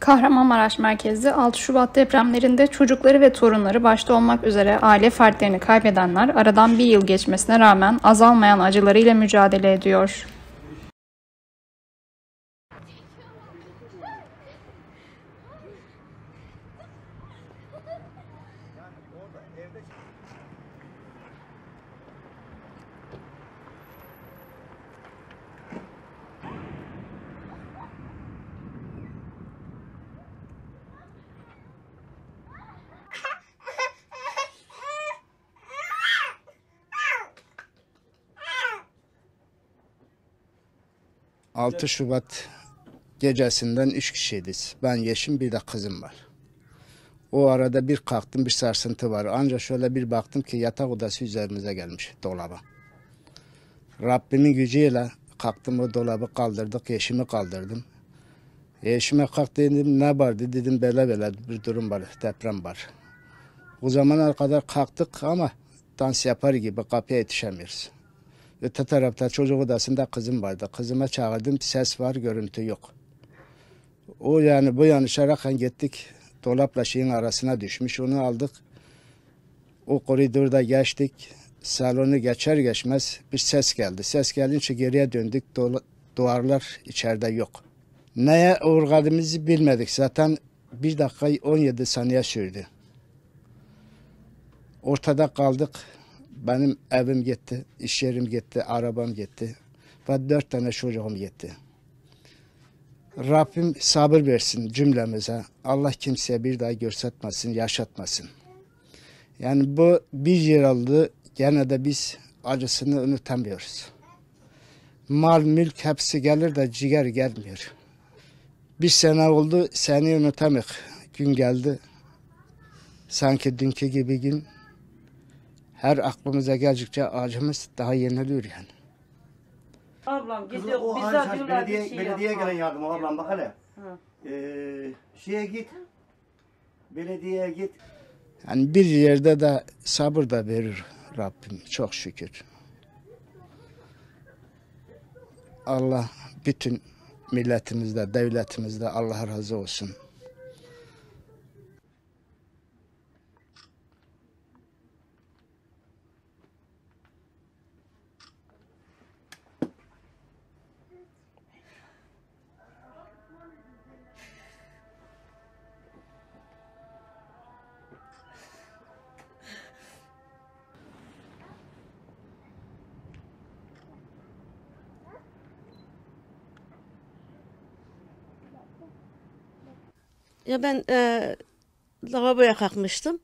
Kahramanmaraş merkezli 6 Şubat depremlerinde çocukları ve torunları başta olmak üzere aile fertlerini kaybedenler aradan bir yıl geçmesine rağmen azalmayan acılarıyla mücadele ediyor. ...6 Şubat gecesinden 3 kişiydiz. Ben, eşim, bir de kızım var. O arada bir kalktım, bir sarsıntı var. Ancak şöyle bir baktım ki yatak odası üzerimize gelmiş, dolaba. Rabbimin gücüyle kalktım, o dolabı kaldırdık, eşimi kaldırdım. Eşime kalk dedim, ne vardı dedim, böyle bir durum var, deprem var. O zamana kadar kalktık ama dans yapar gibi kapıya yetişemiyoruz. Öte tarafta çocuk odasında kızım vardı. Kızıma çağırdım, ses var, görüntü yok. O yani bu yanlışarak gittik, dolapla şeyin arasına düşmüş, onu aldık. O koridorda geçtik, salonu geçer geçmez bir ses geldi. Ses gelince geriye döndük, duvarlar içeride yok. Neye uğradığımızı bilmedik, zaten 1 dakika 17 saniye sürdü. Ortada kaldık. Benim evim gitti, iş yerim gitti, arabam gitti ve 4 tane çocuğum gitti. Rabbim sabır versin cümlemize. Allah kimseye bir daha görsetmesin, yaşatmasın. Yani bu bir yıl oldu, gene de biz acısını unutamıyoruz. Mal, mülk hepsi gelir de ciğer gelmiyor. Bir sene oldu, seni unutamık. Gün geldi, sanki dünkü gibi gün. Her aklımıza geldikçe acımız daha yeniliyor yani. Ablam gidiyor, bize diyorlar bir şey Belediyeye yapma. gelen yardım ablam bak hele. Şeye git, belediyeye git. Yani bir yerde de sabır da verir Rabbim, çok şükür. Allah bütün milletimizde, devletimizde Allah razı olsun. Ya ben lavaboya kalkmıştım.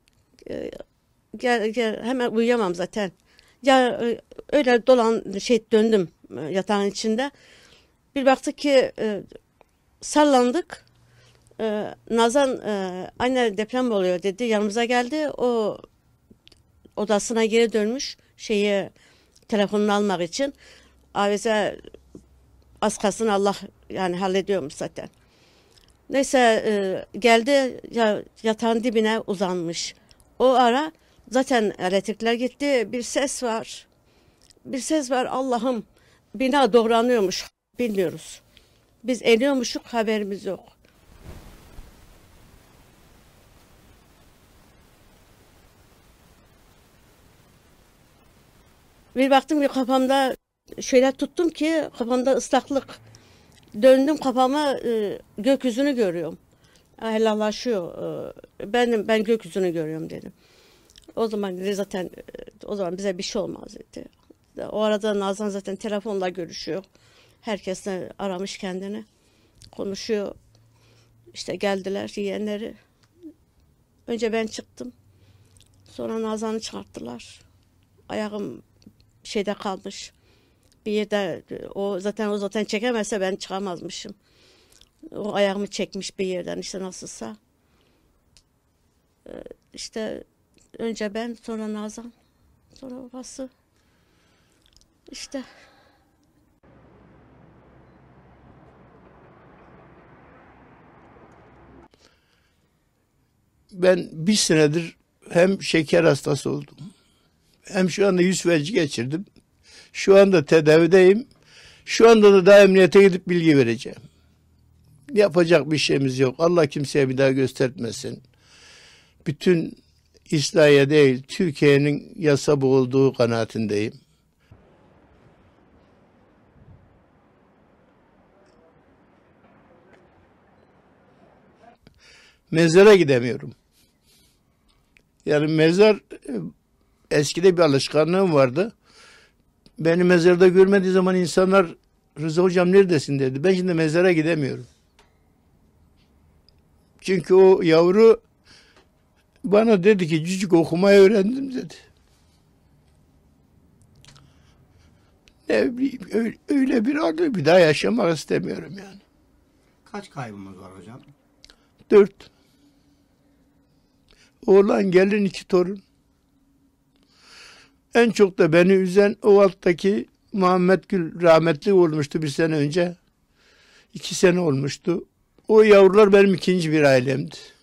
Hemen uyuyamam zaten. Ya öyle döndüm yatağın içinde. Bir baktık ki sallandık. Nazan anne deprem oluyor dedi. Yanımıza geldi. O odasına geri dönmüş. Telefonunu almak için. Avize az kalsın Allah yani hallediyormuş zaten. Neyse geldi yatağın dibine uzanmış. O ara zaten elektrikler gitti. Bir ses var. Bir ses var, Allah'ım. Bina doğranıyormuş. Bilmiyoruz. Biz eliyormuşuk, haberimiz yok. Bir baktım ki kafamda şöyle tuttum ki kafamda ıslaklık. Döndüm kafama, gökyüzünü görüyorum. Helallaşıyor. Ben gökyüzünü görüyorum dedim. O zaman dedi zaten o zaman bize bir şey olmaz dedi. O arada Nazan zaten telefonla görüşüyor. Herkesle aramış kendini. Konuşuyor. İşte geldiler yeğenleri. Önce ben çıktım. Sonra Nazan'ı çıkarttılar. Ayağım şeyde kalmış. Bir yerde o zaten çekemezse ben çıkamazmışım. O ayağımı çekmiş bir yerden işte nasılsa. İşte önce ben, sonra Nazan, sonra babası. İşte. Ben bir senedir hem şeker hastası oldum, hem şu anda yüz felci geçirdim. Şu anda tedavideyim. Şu anda da emniyete gidip bilgi vereceğim. Yapacak bir şeyimiz yok. Allah kimseye bir daha göstermesin. Bütün İslahiye değil, Türkiye'nin yasa bu olduğu kanaatindeyim. Mezara gidemiyorum. Yani mezar, eskide bir alışkanlığım vardı. Beni mezarda görmediği zaman insanlar Rıza hocam neredesin dedi. Ben şimdi mezara gidemiyorum. Çünkü o yavru bana dedi ki cücük okumayı öğrendim dedi. Ne bileyim, öyle bir anı bir daha yaşamak istemiyorum yani. Kaç kaybımız var hocam? 4. Oğlan, gelin, 2 torun. En çok da beni üzen o alttaki Muhammed Gül rahmetli olmuştu 1 sene önce. 2 sene olmuştu. O yavrular benim ikinci bir ailemdi.